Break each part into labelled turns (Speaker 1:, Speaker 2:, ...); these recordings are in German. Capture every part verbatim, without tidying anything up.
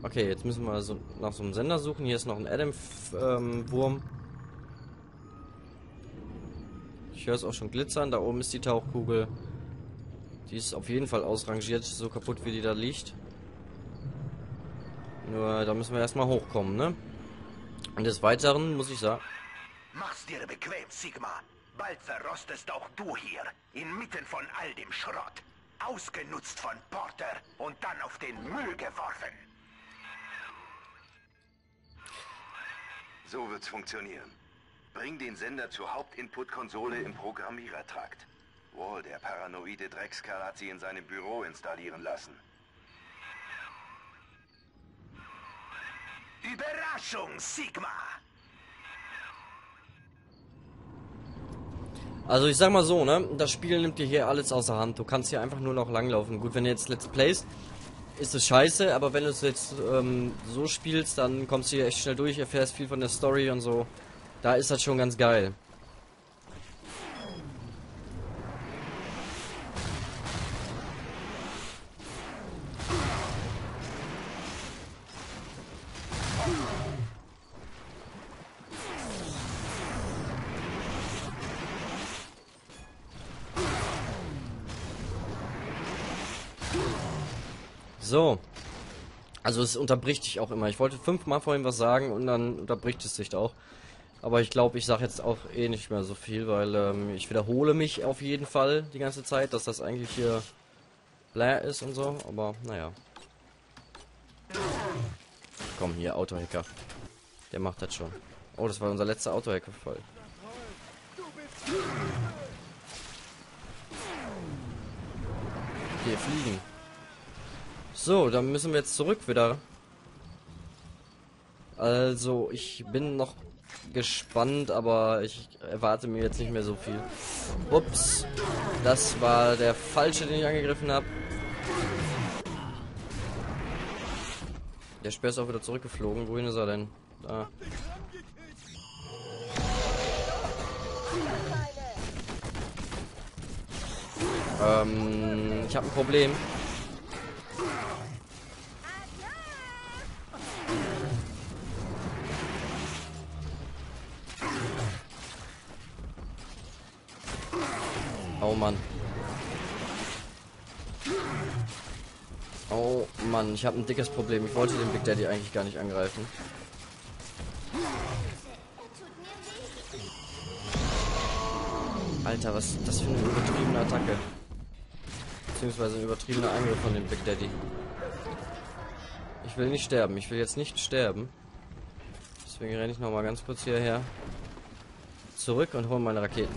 Speaker 1: Okay, jetzt müssen wir so nach so einem Sender suchen. Hier ist noch ein Adam-Wurm. Ähm, ich höre es auch schon glitzern. Da oben ist die Tauchkugel. Die ist auf jeden Fall ausrangiert, so kaputt wie die da liegt. Nur, da müssen wir erstmal hochkommen, ne? Und des Weiteren muss ich sagen...
Speaker 2: Mach's dir bequem, Sigma. Bald verrostest auch du hier, inmitten von all dem Schrott. Ausgenutzt von Porter und dann auf den Müll geworfen.
Speaker 3: So wird's funktionieren. Bring den Sender zur Hauptinput-Konsole im Programmierertrakt. Wall, der paranoide Dreckskerl, hat sie in seinem Büro installieren lassen.
Speaker 2: Überraschung, Sigma!
Speaker 1: Also ich sag mal so, ne? Das Spiel nimmt dir hier alles außer Hand. Du kannst hier einfach nur noch langlaufen. Gut, wenn du jetzt Let's Plays, ist es scheiße, aber wenn du es jetzt ähm, so spielst, dann kommst du hier echt schnell durch, erfährst viel von der Story und so. Da ist das schon ganz geil. So. Also es unterbricht dich auch immer. Ich wollte fünfmal vorhin was sagen und dann unterbricht es sich auch. Aber ich glaube, ich sage jetzt auch eh nicht mehr so viel, weil ähm, ich wiederhole mich auf jeden Fall die ganze Zeit, dass das eigentlich hier bläh ist und so. Aber naja. Komm, hier, Autohacker. Der macht das schon. Oh, das war unser letzter Autohacker-Fall. Hier, fliegen. So, dann müssen wir jetzt zurück wieder. Also, ich bin noch gespannt, aber ich erwarte mir jetzt nicht mehr so viel. Ups, das war der falsche, den ich angegriffen habe. Der Speer ist auch wieder zurückgeflogen. Wohin ist er denn? Da. Ähm, ich habe ein Problem. Oh Mann. Oh Mann, ich habe ein dickes Problem. Ich wollte den Big Daddy eigentlich gar nicht angreifen. Alter, was ist das für eine übertriebene Attacke? Beziehungsweise ein übertriebener Angriff von dem Big Daddy. Ich will nicht sterben. Ich will jetzt nicht sterben. Deswegen renne ich noch mal ganz kurz hierher. Zurück und hole meine Raketen.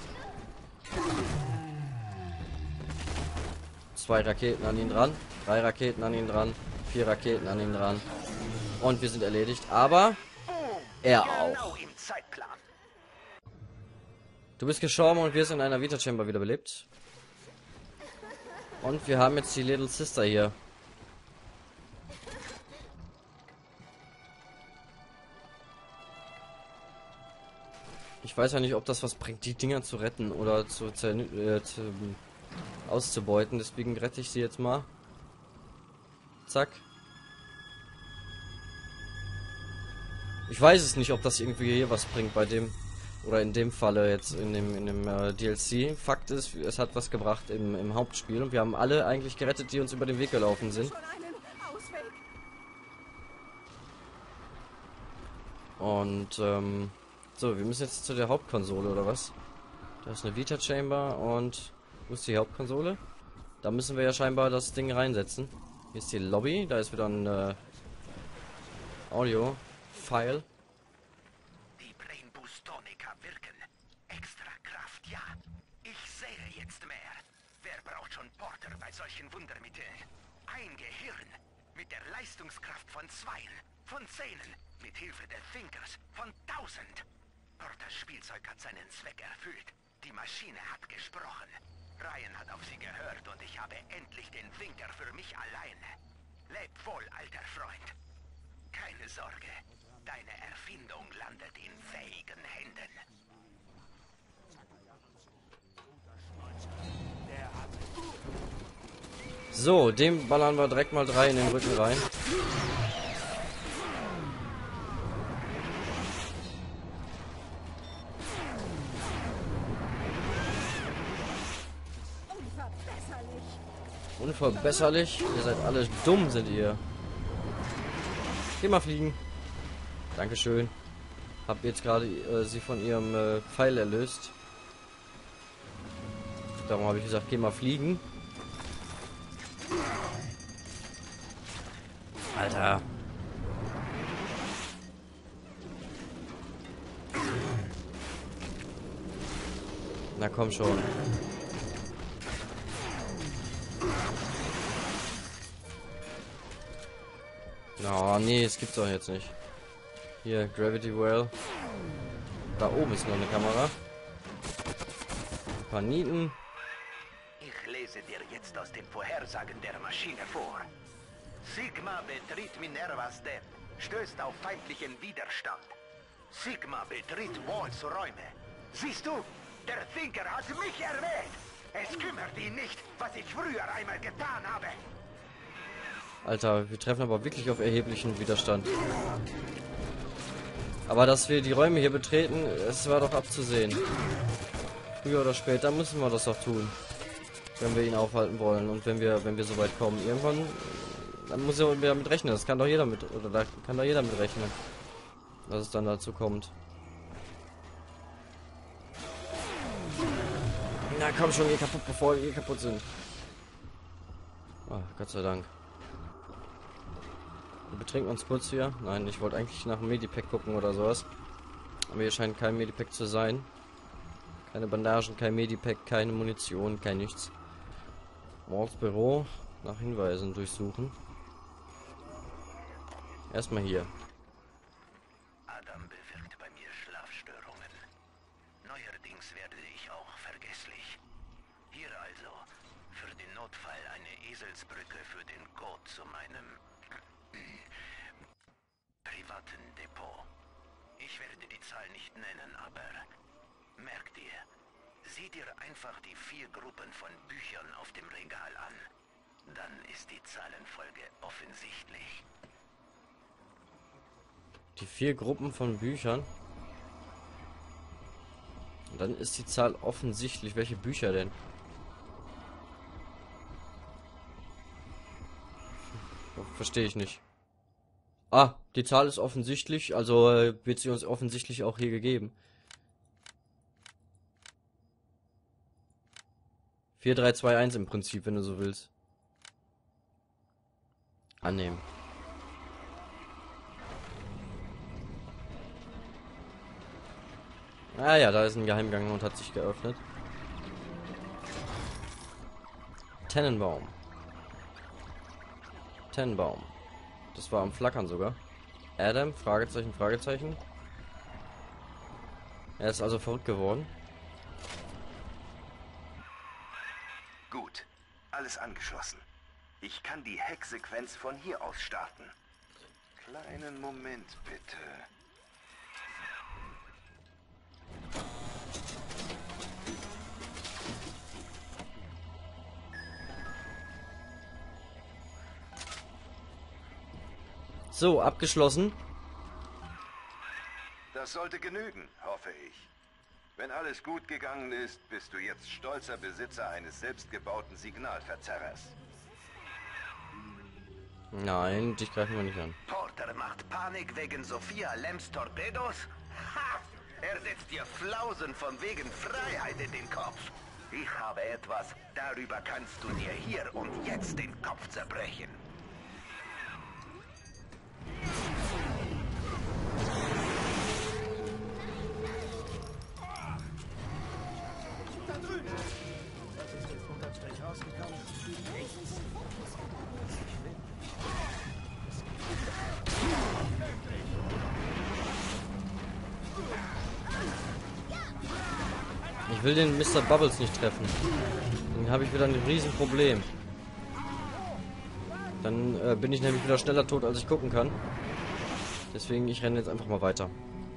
Speaker 1: Zwei Raketen an ihn dran. Drei Raketen an ihn dran. Vier Raketen an ihn dran. Und wir sind erledigt. Aber er auch. Du bist gestorben und wirst in einer Vita Chamber wiederbelebt. Und wir haben jetzt die Little Sister hier. Ich weiß ja nicht, ob das was bringt, die Dinger zu retten oder zu, äh, zu auszubeuten. Deswegen rette ich sie jetzt mal. Zack. Ich weiß es nicht, ob das irgendwie hier was bringt bei dem. Oder in dem Falle jetzt in dem, in dem äh, D L C. Fakt ist, es hat was gebracht im, im Hauptspiel. Und wir haben alle eigentlich gerettet, die uns über den Weg gelaufen sind. Und ähm, so, wir müssen jetzt zu der Hauptkonsole, oder was? Da ist eine Vita Chamber und wo ist die Hauptkonsole? Da müssen wir ja scheinbar das Ding reinsetzen. Hier ist die Lobby, da ist wieder ein äh, Audio-File.
Speaker 2: Die Brain Boost Tonika wirken. Extra Kraft, ja. Ich sehe jetzt mehr. Wer braucht schon Porter bei solchen Wundermitteln? Ein Gehirn mit der Leistungskraft von Zweien, von Zehnen, mit Hilfe der Thinkers von Tausend. Porters Spielzeug hat seinen Zweck erfüllt. Die Maschine hat gesprochen. Ryan hat auf sie gehört und ich habe endlich den Thinker für mich alleine. Leb wohl, alter Freund. Keine Sorge, deine Erfindung landet in fähigen Händen.
Speaker 1: So, dem ballern wir direkt mal drei in den Rücken rein. unverbesserlich. Ihr seid alle dumm, sind ihr. Geh mal fliegen. Dankeschön. Hab jetzt gerade äh, sie von ihrem äh, Pfeil erlöst. Darum habe ich gesagt, geh mal fliegen. Alter. Na komm schon. Oh nee, es gibt's doch jetzt nicht. Hier, Gravity Well. Da oben ist noch eine Kamera. Ein paar Nieten.
Speaker 2: Ich lese dir jetzt aus den Vorhersagen der Maschine vor. Sigma betritt Minervas Dep, stößt auf feindlichen Widerstand. Sigma betritt Walls Räume. Siehst du, der Thinker hat mich erwähnt. Es kümmert ihn nicht, was ich früher einmal getan habe.
Speaker 1: Alter, wir treffen aber wirklich auf erheblichen Widerstand. Aber dass wir die Räume hier betreten, es war doch abzusehen. Früher oder später müssen wir das doch tun. Wenn wir ihn aufhalten wollen und wenn wir, wenn wir so weit kommen. Irgendwann, dann muss er damit rechnen. Das kann doch jeder mit, oder da kann doch jeder mit rechnen, dass es dann dazu kommt. Na komm schon, geh kaputt, bevor wir kaputt sind. Oh, Gott sei Dank. Wir betrinken uns kurz hier. Nein, ich wollte eigentlich nach dem Medipack gucken oder sowas. Aber hier scheint kein Medipack zu sein. Keine Bandagen, kein Medipack, keine Munition, kein nichts. Walls Büro nach Hinweisen durchsuchen. Erstmal hier.
Speaker 2: Adam bewirkt bei mir Schlafstörungen. Neuerdings werde ich auch vergesslich. Hier also, für den Notfall eine Eselsbrücke für den Code zu meinem privaten Depot. Ich werde die Zahl nicht nennen, aber merk dir, sieh dir einfach die vier Gruppen von Büchern auf dem Regal an. Dann ist die Zahlenfolge offensichtlich.
Speaker 1: Die vier Gruppen von Büchern. Und dann ist die Zahl offensichtlich. Welche Bücher denn? Verstehe ich nicht. Ah, die Zahl ist offensichtlich, also äh, wird sie uns offensichtlich auch hier gegeben. vier drei zwei eins im Prinzip, wenn du so willst. Annehmen. Ah ja, da ist ein Geheimgang und hat sich geöffnet. Tennenbaum. Tennenbaum. Das war am Flackern sogar. Adam, Fragezeichen, Fragezeichen. Er ist also verrückt geworden.
Speaker 3: Gut, alles angeschlossen. Ich kann die Hacksequenz von hier aus starten. Kleinen Moment, bitte.
Speaker 1: So, abgeschlossen.
Speaker 3: Das sollte genügen, hoffe ich. Wenn alles gut gegangen ist, bist du jetzt stolzer Besitzer eines selbstgebauten Signalverzerrers.
Speaker 1: Nein, dich greifen wir nicht an.
Speaker 2: Porter macht Panik wegen Sophia Lems Torpedos? Ha! Er setzt dir Flausen von wegen Freiheit in den Kopf. Ich habe etwas, darüber kannst du dir hier und jetzt den Kopf zerbrechen.
Speaker 1: Ich will den Mister Bubbles nicht treffen. Dann habe ich wieder ein Riesenproblem. Dann äh, bin ich nämlich wieder schneller tot, als ich gucken kann. Deswegen, ich renne jetzt einfach mal weiter.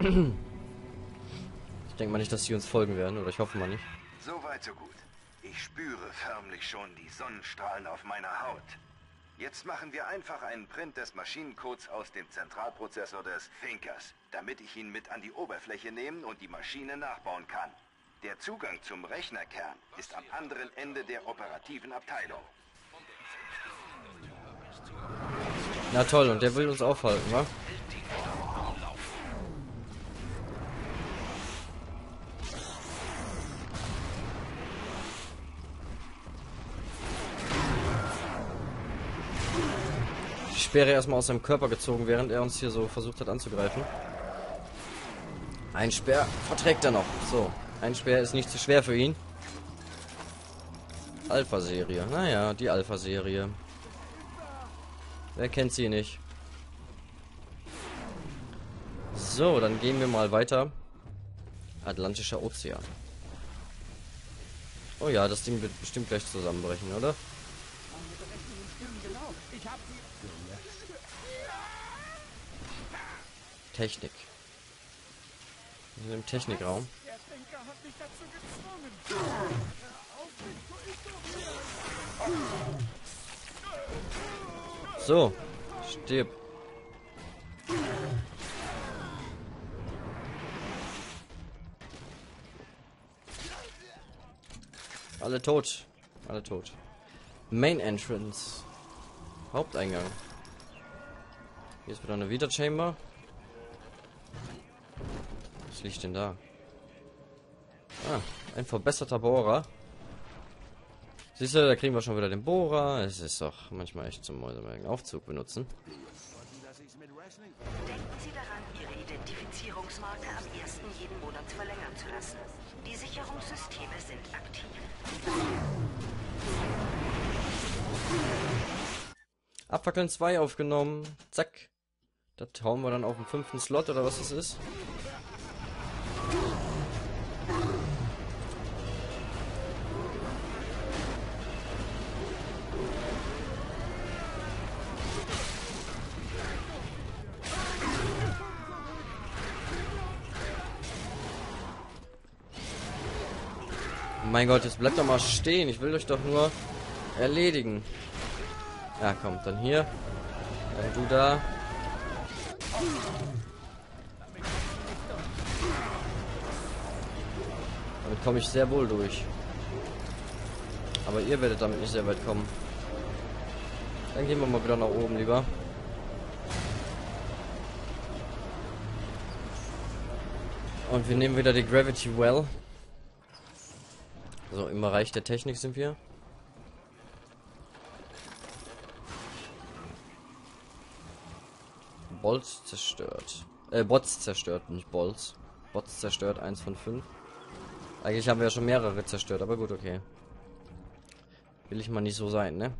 Speaker 1: Ich denke mal nicht, dass sie uns folgen werden, oder ich hoffe mal nicht.
Speaker 3: So weit, so gut. Ich spüre förmlich schon die Sonnenstrahlen auf meiner Haut. Jetzt machen wir einfach einen Print des Maschinencodes aus dem Zentralprozessor des Thinkers, damit ich ihn mit an die Oberfläche nehmen und die Maschine nachbauen kann. Der Zugang zum Rechnerkern ist am anderen Ende der operativen Abteilung.
Speaker 1: Na toll, und der will uns aufhalten, wa? Die Speere erstmal aus seinem Körper gezogen, während er uns hier so versucht hat anzugreifen. Ein Speer verträgt er noch. So, ein Speer ist nicht zu schwer für ihn. Alpha-Serie. Naja, die Alpha-Serie. Wer kennt sie nicht? So, dann gehen wir mal weiter. Atlantischer Ozean. Oh ja, das Ding wird bestimmt gleich zusammenbrechen, oder? Technik. Wir sind im Technikraum. So, stirb. Alle tot. Alle tot. Main Entrance. Haupteingang. Hier ist wieder eine Vita Chamber. Was liegt denn da? Ah, ein verbesserter Bohrer. Siehst du, da kriegen wir schon wieder den Bohrer. Es ist doch manchmal echt zum Aufzug benutzen.
Speaker 4: Denken Sie daran, Ihre Identifizierungsmarke am ersten jeden Monat verlängern zu lassen. Die Sicherungssysteme sind aktiv.
Speaker 1: Abfackeln zwei aufgenommen. Zack. Das hauen wir dann auf den fünften Slot oder was das ist. Mein Gott, jetzt bleibt doch mal stehen. Ich will euch doch nur erledigen. Ja, komm, dann hier. Dann du da. Damit komme ich sehr wohl durch. Aber ihr werdet damit nicht sehr weit kommen. Dann gehen wir mal wieder nach oben, lieber. Und wir nehmen wieder die Gravity Well. So, im Bereich der Technik sind wir. Bolts zerstört. Äh, Bots zerstört, nicht Bolts. Bots zerstört, eins von fünf. Eigentlich haben wir ja schon mehrere zerstört, aber gut, okay. Will ich mal nicht so sein, ne?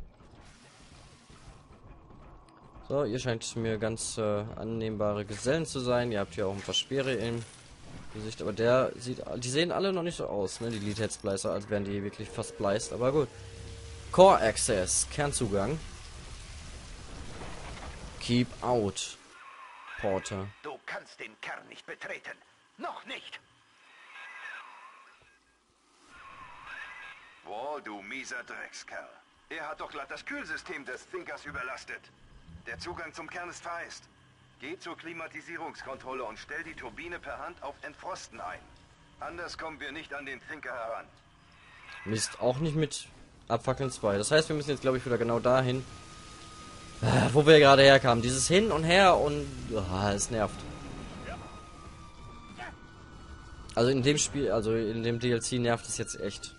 Speaker 1: So, ihr scheint mir ganz äh, annehmbare Gesellen zu sein. Ihr habt hier auch ein paar Speere im Gesicht, aber der sieht, die sehen alle noch nicht so aus, ne, die Lead Head Splicer, als wären die wirklich fast spliced, aber gut. Core Access, Kernzugang. Keep out. Porter.
Speaker 2: Du kannst den Kern nicht betreten. Noch nicht.
Speaker 3: Boah, du mieser Dreckskerl. Er hat doch glatt das Kühlsystem des Thinkers überlastet. Der Zugang zum Kern ist vereist. Geh zur Klimatisierungskontrolle und stell die Turbine per Hand auf Entfrosten ein. Anders kommen wir nicht an den Thinker heran.
Speaker 1: Mist, auch nicht mit Abfackeln zwei. Das heißt, wir müssen jetzt, glaube ich, wieder genau dahin, äh, wo wir gerade herkamen. Dieses Hin und Her und... Oh, es nervt. Also in dem Spiel, also in dem D L C nervt es jetzt echt.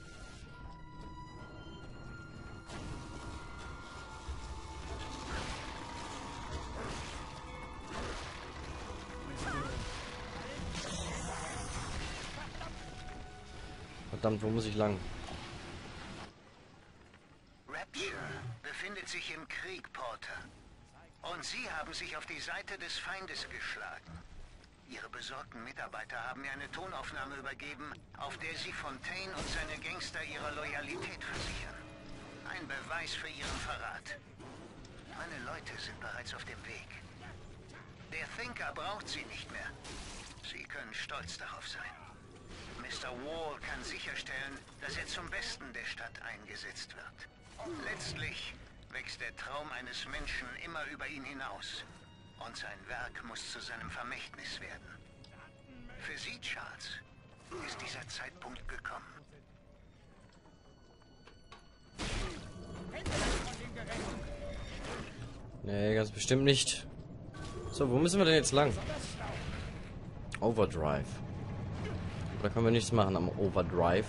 Speaker 1: Verdammt, wo muss ich lang?
Speaker 2: Rapture befindet sich im Krieg, Porter. Und Sie haben sich auf die Seite des Feindes geschlagen. Ihre besorgten Mitarbeiter haben mir eine Tonaufnahme übergeben, auf der Sie Fontaine und seine Gangster ihrer Loyalität versichern. Ein Beweis für Ihren Verrat. Meine Leute sind bereits auf dem Weg. Der Thinker braucht Sie nicht mehr. Sie können stolz darauf sein. Mister Wall kann sicherstellen, dass er zum Besten der Stadt eingesetzt wird. Letztlich wächst der Traum eines Menschen immer über ihn hinaus. Und sein Werk muss zu seinem Vermächtnis werden. Für Sie, Charles, ist dieser Zeitpunkt gekommen.
Speaker 1: Nee, ganz bestimmt nicht. So, wo müssen wir denn jetzt lang? Overdrive. Oder können wir nichts machen am Overdrive?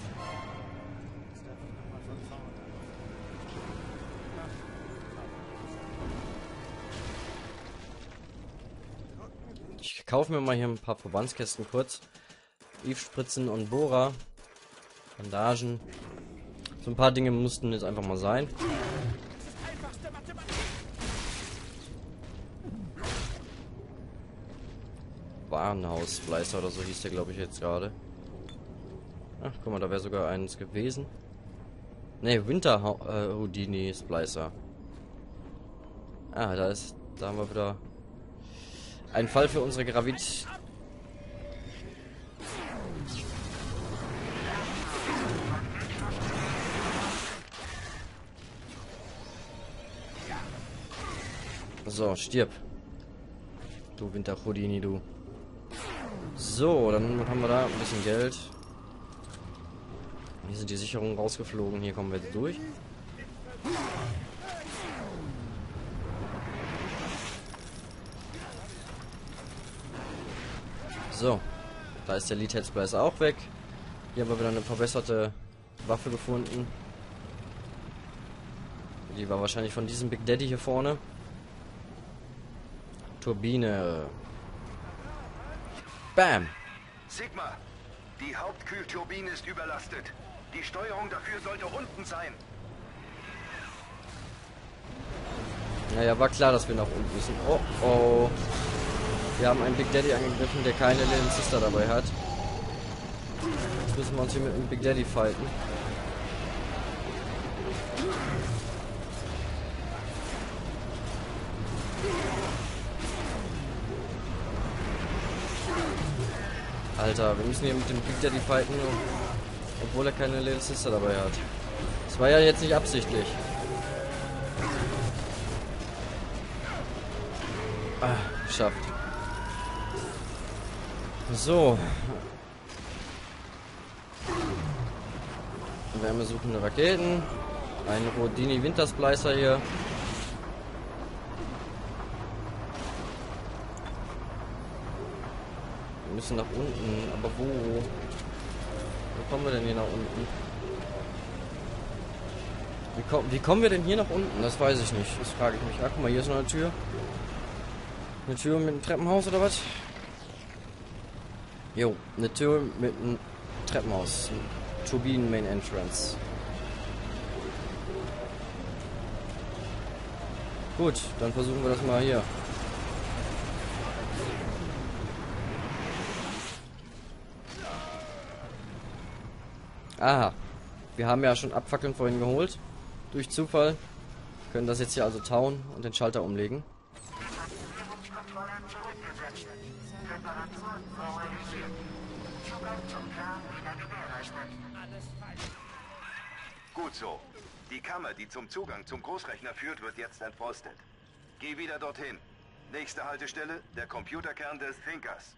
Speaker 1: Ich kaufe mir mal hier ein paar Verbandskästen kurz. Eve-Spritzen und Bohrer. Bandagen. So ein paar Dinge mussten jetzt einfach mal sein. Warenhausfleißer oder so hieß der, glaube ich, jetzt gerade. Ach, guck mal, da wäre sogar eins gewesen. Ne, Winter äh, Houdini Splicer. Ah, da ist, da haben wir wieder ein Fall für unsere Gravit. So, stirb. Du Winter Houdini, du. So, dann haben wir da ein bisschen Geld. Hier sind die Sicherungen rausgeflogen. Hier kommen wir durch. So. Da ist der Lead Head Splicer auch weg. Hier haben wir wieder eine verbesserte Waffe gefunden. Die war wahrscheinlich von diesem Big Daddy hier vorne. Turbine. Bam.
Speaker 3: Sigma, die Hauptkühlturbine ist überlastet. Die Steuerung dafür sollte unten sein.
Speaker 1: Naja, war klar, dass wir nach unten müssen. Oh, oh. Wir haben einen Big Daddy angegriffen, der keine Little Sister dabei hat. Jetzt müssen wir uns hier mit einem Big Daddy fighten. Alter, wir müssen hier mit dem Big Daddy fighten, obwohl er keine Little Sister dabei hat. Das war ja jetzt nicht absichtlich. Ah, geschafft. So. Wärmesuchende Raketen. Ein Houdini Wintersplicer hier. Wir müssen nach unten, aber wo? Wo kommen wir denn hier nach unten? Wie, komm, wie kommen wir denn hier nach unten? Das weiß ich nicht. Das frage ich mich. Ach, guck mal, hier ist noch eine Tür. Eine Tür mit einem Treppenhaus oder was? Jo, eine Tür mit einem Treppenhaus. Turbinen Main Entrance. Gut, dann versuchen wir das mal hier. Aha. Wir haben ja schon Abfackeln vorhin geholt. Durch Zufall. Können das jetzt hier also tauen und den Schalter umlegen.
Speaker 3: Gut so. Die Kammer, die zum Zugang zum Großrechner führt, wird jetzt entfrostet. Geh wieder dorthin. Nächste Haltestelle, der Computerkern des Thinkers.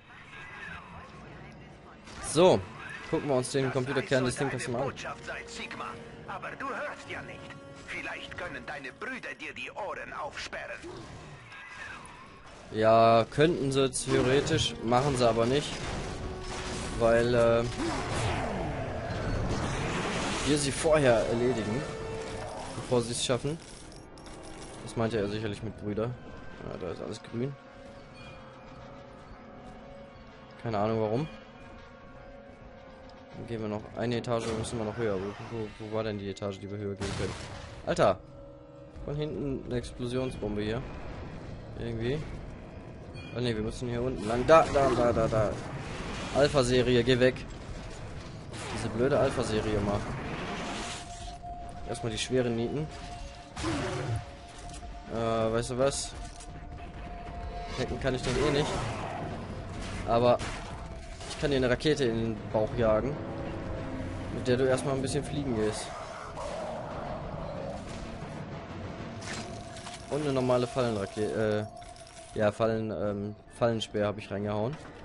Speaker 1: So. Gucken wir uns den Computerkern des Thinkers mal an.
Speaker 2: Botschaft sein, Sigma. Aber du hörst ja nicht. Vielleicht können deine Brüder dir die Ohren aufsperren.
Speaker 1: Ja, könnten sie theoretisch, machen sie aber nicht. Weil äh, wir sie vorher erledigen, bevor sie es schaffen. Das meinte er sicherlich mit Brüder. Ja, da ist alles grün. Keine Ahnung warum. Dann gehen wir noch eine Etage, müssen wir noch höher. Wo, wo, wo war denn die Etage, die wir höher gehen können? Alter! Von hinten eine Explosionsbombe hier. Irgendwie. Oh ne, wir müssen hier unten lang. Da, da, da, da, da. Alpha-Serie, geh weg. Diese blöde Alpha-Serie mal. Erstmal die schweren Nieten. Äh, weißt du was? Hacken kann ich dann eh nicht. Aber ich kann dir eine Rakete in den Bauch jagen, mit der du erstmal ein bisschen fliegen gehst. Und eine normale Fallenrakete. Äh, ja, Fallen, ähm, Fallenspeer habe ich reingehauen.